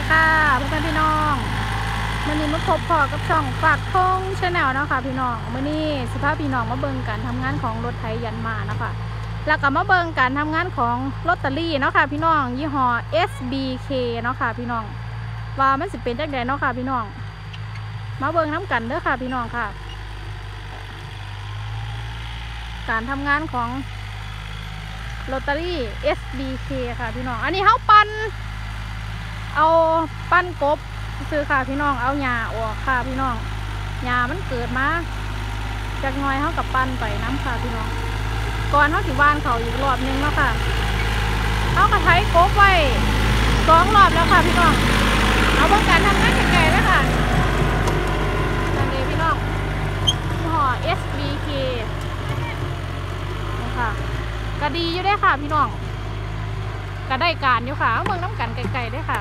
ค่ะพ่อแม่พี่น้องมื่อนี้มาพบพ่อกับช่องฝากทงชาแนลนะคะพี่น้องมื่อนี้สิพาพี่น้องมาเบิ่งการทำงานของรถไถยันมานะคะแล้วก็มาเบิ่งการทำงานของลอตเตอรี่เนาะค่ะพี่น้องยี่ห้อ SBK เนาะค่ะพี่น้องว่ามันสิเป็นจังไดเนาะค่ะพี่น้องมาเบิ่งน้ำกันเด้อค่ะพี่น้องค่ะการทำงานของลอตเตอรี่ SBK ค่ะพี่น้องอันนี้เขาเอาปั้นกบซื้อค่ะพี่น้องเอาหญ้าออกค่ะพี่น้องหญ้ามันเกิดมาจากน้อยเขากับปั้นไปน้ำค่ะพี่น้องก่อนเขาสิวานเขาอีกรอบนึงแล้วค่ะเขากระไถกบไว้2 รอบแล้วค่ะพี่น้องเอาเบิ่งการทำงานไกลๆแล้วค่ะนั่นเองพี่น้องยี่ห้อ SBK นี่ค่ะก็ดีอยู่ได้ค่ะพี่น้องก็ได้การอยู่ค่ะเอาเบิ่งน้ำกันไกลๆได้ค่ะ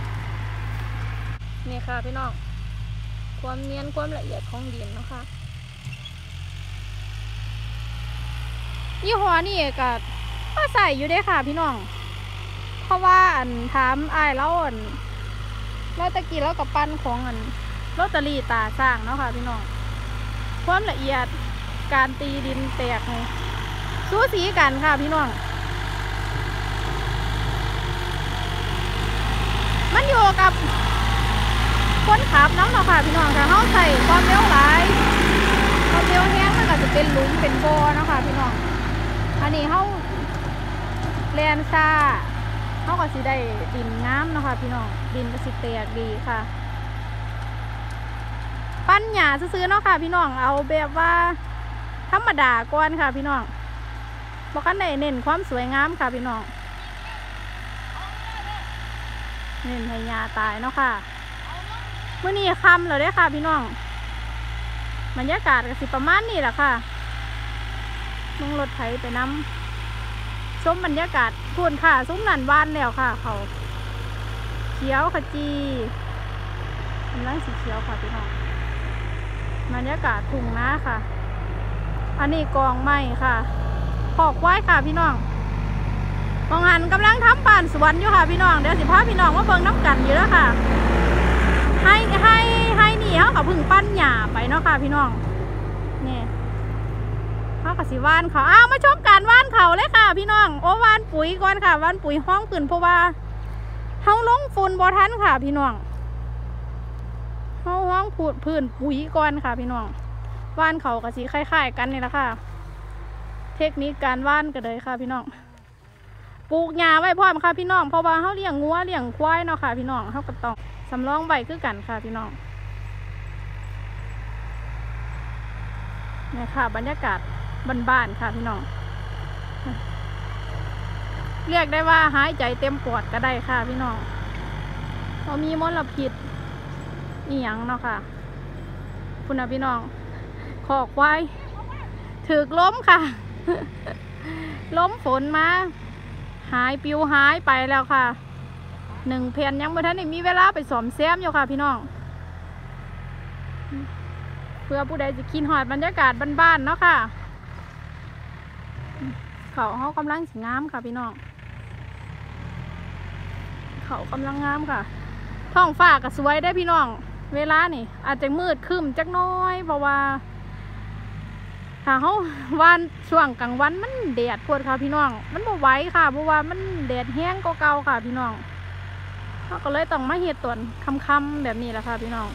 นี่ค่ะพี่น้องความเนียนความละเอียดของดินนะคะยี่ห้อนี่ก็ใส่อยู่ได้ค่ะพี่น้องเพราะว่าถามอ้ายแล้วตะกี้แล้วกับปั้นของลอตเตอรี่ตาสร้างเนาะค่ะพี่น้องความละเอียดการตีดินแตกนี่สูสีกันค่ะพี่น้องมันอยู่กับคนขับน้ำเนาะค่ะพี่น้องค่ะเขาใส่ความเร็วหลายความเร็วแห้งมันก็จะเป็นหลุมเป็นบ่อเนาะค่ะพี่น้องอันนี้เขาแลนซ่าเขาก็สิได้ดินน้ำเนาะค่ะพี่น้องดินก็สิแตกดีค่ะปั้นหญ้าซื้อเนาะค่ะพี่น้องเอาแบบว่าธรรมดาก่อนค่ะพี่น้องบอกกันได้เน้นความสวยงามค่ะพี่น้องเน้นให้หญ้าตายเนาะค่ะเมื่อนี้ค่ำแล้วได้ค่ะพี่น้องบรรยากาศก็สิประมาณนี้แหละค่ะลงรถไถไปน้ำชมบรรยากาศพูนค่ะซุ้มนันบ้านแล้วค่ะเขาเขียวขจีกำลังสีเขียวค่ะพี่น้องบรรยากาศทุ่งนาค่ะอันนี้กองไม้ค่ะขอกไว้ค่ะพี่น้องมองหันกำลังทำบ้านสวนอยู่ค่ะพี่น้องเดี๋ยวสิพาพี่น้องมาเบิ่งน้ำกันอยู่แล้วค่ะให้นี่เขากับพึ่งปั้นหญ้าไปเนาะค่ะพี่น้องนี่เขากับสิว่านเขามาชมการว่านเขาเลยค่ะพี่น้องโอ้ว่านปุ๋ยก่อนค่ะว่านปุ๋ยห้องขึ้นเพราะว่าเขาลงฝุ่นบ่ทันค่ะพี่น้องเขาห้องผืดพื้นปุ๋ยก่อนค่ะพี่น้องว่านเขากับสีคล้ายๆกันนี่แหละค่ะเทคนิคการว่านกันเลยค่ะพี่น้องปลูกหญ้าไว้พร้อมค่ะพี่น้องเพราะว่าเขาเลี้ยงงัวเลี้ยงควายเนาะค่ะพี่น้องเขาก็ต้องสำรองใบคือกันค่ะพี่น้องนี่ค่ะบรรยากาศบ้านๆค่ะพี่น้องเรียกได้ว่าหายใจเต็มปอดก็ได้ค่ะพี่น้องเรามีมลพิษนี่ยังเนาะค่ะคุณนะพี่น้องขอกไว้ถือล้มค่ะ ล้มฝนมาหายปิวหายไปแล้วค่ะ1 แผ่นยังไม่ทันได้มีเวลาไปซ่อมแซมอยู่ค่ะพี่น้องเพื่อผู้ใดจะกินหอดบรรยากาศบ้านๆเนาะค่ะเขากำลังสวยงามค่ะพี่น้องเขากำลังงามค่ะท้องฟ้าก็สวยได้พี่น้องเวลานี่อาจจะมืดครึ้มจักน้อยเพราะว่าถ้าเขาวันช่วงกลางวันมันแดดปวดค่ะพี่น้องมันบ่ไหวค่ะเพราะว่ามันแดดแห้งก็เก่าค่ะพี่น้องเขาก็เลยต้องมาเฮ็ดตอนค่ำๆแบบนี้แหละค่ะพี่น้อง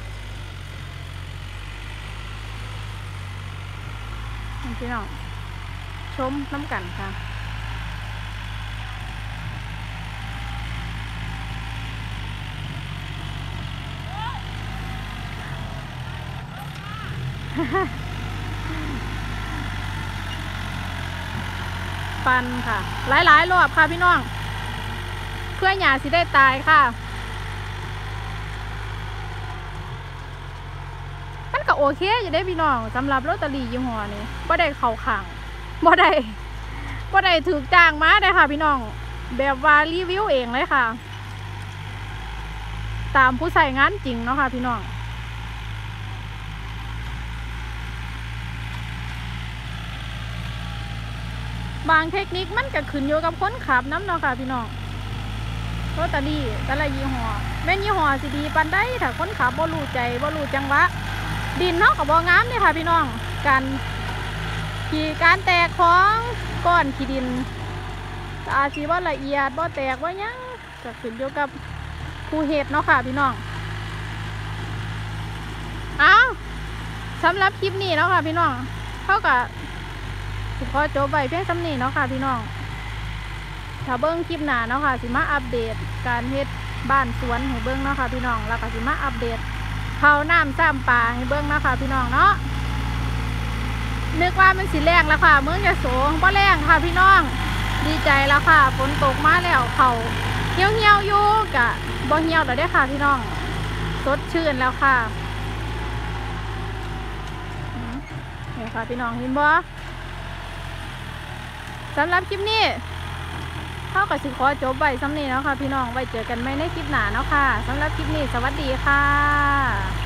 พี่น้องชมน้ำกันค่ะ ปันค่ะหลายรอบค่ะพี่น้องเพื่อหญ้าสิได้ตายค่ะมันก็โอเคอยู่ได้พี่น้องสำหรับลอตเตอรี่ยี่ห้อนี้บ่ได้เข้าข้างบ่ได้ถูกจ้างมาได้ค่ะพี่น้องแบบว่ารีวิวเองเลยค่ะตามผู้ใช้งานจริงเนาะค่ะพี่น้องบางเทคนิคมันก็ขึ้นอยู่กับคนขับน้ำเนาะค่ะพี่น้องลอตเตอรี่แต่ละยี่ห้อแม่นยี่ห้อสิดีปานใดถ้าคนขับบ่รู้ใจบ่รู้จังหวะดินเนาะก็บ่งามเลยค่ะพี่น้องการแตกของก้อนขี้ดินอาจสิบ่ละเอียดบ่แตกบ่หยังก็ขึ้นอยู่กับผู้เฮ็ดเนาะค่ะพี่น้องสำหรับคลิปนี้เนาะค่ะพี่น้องเขาก็ขอจบไว้เพียงสำนี้เนาะค่ะพี่น้องถ้าเบิ้งคลิปหน้าเนาะค่ะสิมาอัปเดตการเฮ็ดบ้านสวนให้เบิ้งเนาะค่ะพี่น้องแล้วก็สิมาอัปเดตข้าวน้ำซ้ำปลาให้เบิ้งเนาะค่ะพี่น้องเนาะนึกว่ามันสิแรงแล้วค่ะเมืองยะโสบ่แรงค่ะพี่น้องดีใจแล้วค่ะฝนตกมาแล้วเขาเหี่ยวอยู่กะบ่เหี่ยวแล้วได้ค่ะพี่น้องสดชื่นแล้วค่ะนี่ค่ะพี่น้องเห็นบ่สำหรับคลิปนี้เท่ากับสิขอจบไว้สำนี้เนาะค่ะพี่น้องไว้เจอกันใหม่ในคลิปหน้าเนาะค่ะสำหรับคลิปนี้สวัสดีค่ะ